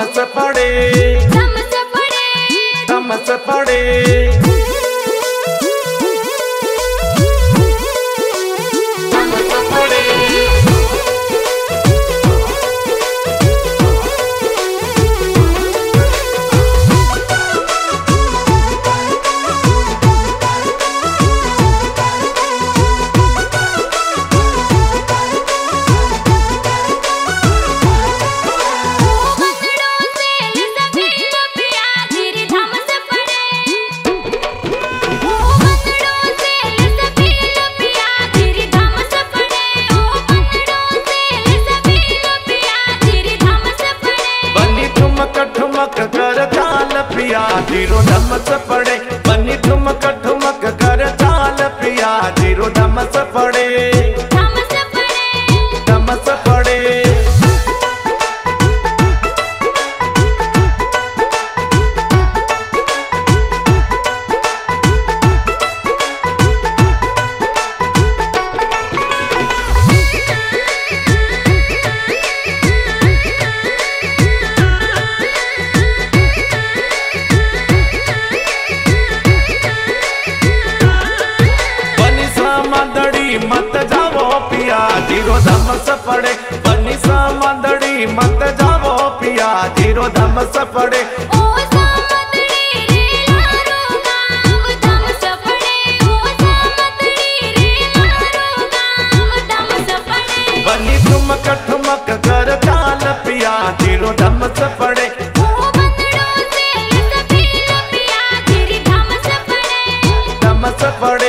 धमस पड़े धमस पड़े धमस पड़े जीरो धमस पड़े बनी ठुमक ठुमक कर चाल पिया जीरो धमस पड़े धमस पड़े धमस पड़े मत जावो पिया जीरो धमस पड़े बनी समंदड़ी मत जावो पिया जीरो धमस पड़े ओ समंदड़ी रे लारो गाँव धमस पड़े ओ समंदड़ी रे लारो गाँव धमस पड़े बनी ठुमक ठुमक कर चाल पिया जीरो धमस पड़े ओ बंदड़ों से सफेद पिया तेरी धमस पड़े धमस पड़े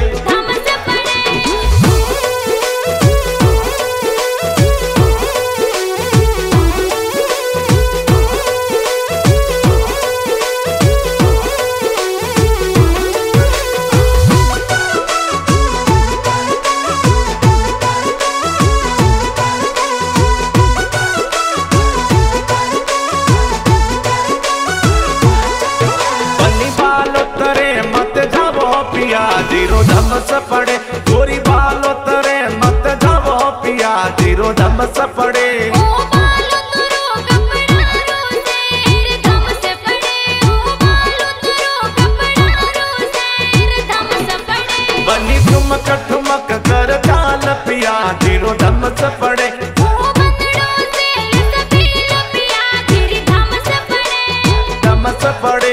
जीरो धमस पड़े गोरी बालो तरे मत जावो पिया जीरो धमस पड़े ओ बालो तुरो कपड़ा रोज़ेर धमस पड़े ओ बालो तुरो कपड़ा रोज़ेर धमस पड़े बनी ठुमक ठुमक कर चाल पिया जीरो धमस पड़े ओ बंदड़ों से सफेद पिया तेरी धमस पड़े धमस पड़े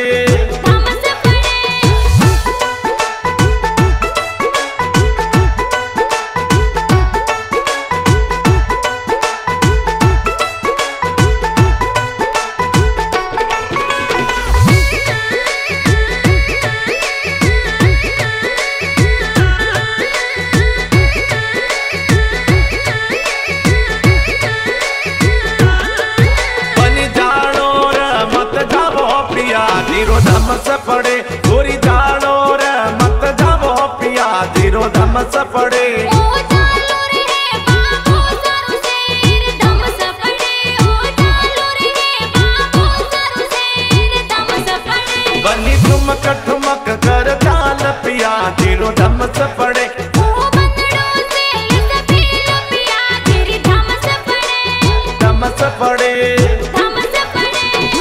जीरो धमस पड़े गोरी जालो रे मत जावो पिया जीरो धमस पड़े ओ जालो रे बाबू सारू शेर धमस पड़े ओ जालो रे बाबू सारू शेर धमस पड़े बनी ठुमक ठुमक कर चाल पिया जीरो धमस पड़े ओ बंदड़ों से सफेद पिया तेरी धमस पड़े धमस पड़े धमस पड़े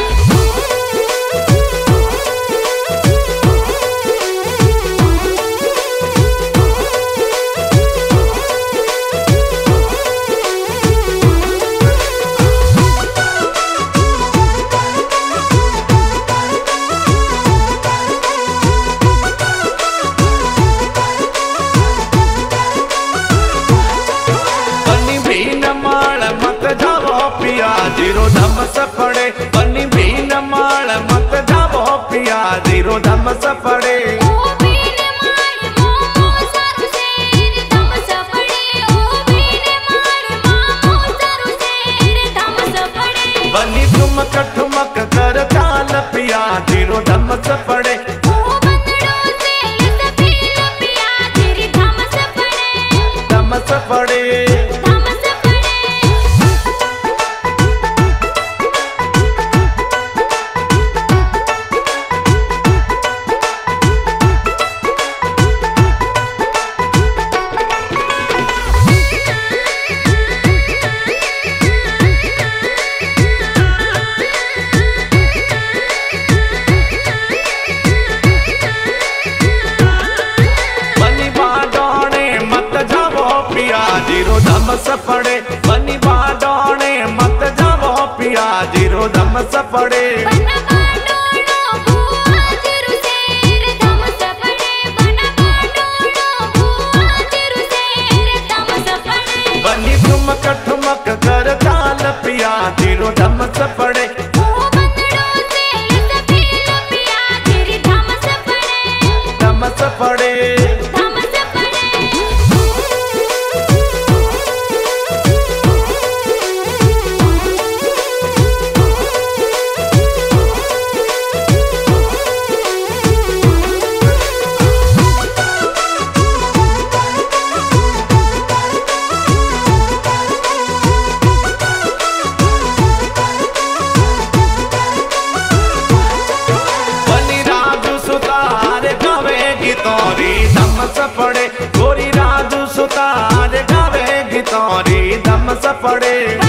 जीरो धमस पड़े बनी बीन माल मत जावो पिया जीरो धमस पड़े ओ बीन माल मामो सारू शेर धमस पड़े ओ बीन माल मामो सारू शेर धमस पड़े बनी ठुमक ठुमक कर चाल पिया जीरो धमस पड़े ओ बंदड़ों से सफेद पिया तेरी धमस पड़े धमस पड़े स पड़े बना बाटोड़ो बुआ जिरु शेर धम स पड़े बना बाटोड़ो बुआ जिरु शेर धम स पड़े बनी ठुमक कर ताल पिया जीरो धम स पड़े ओ बंदड़ो से इस पीर पिया तेरी धम स पड़े धम स पड़े धम स पड़े तोरी धम स पड़े गोरी राजू सुतार गावे गी तोरी धम स पड़े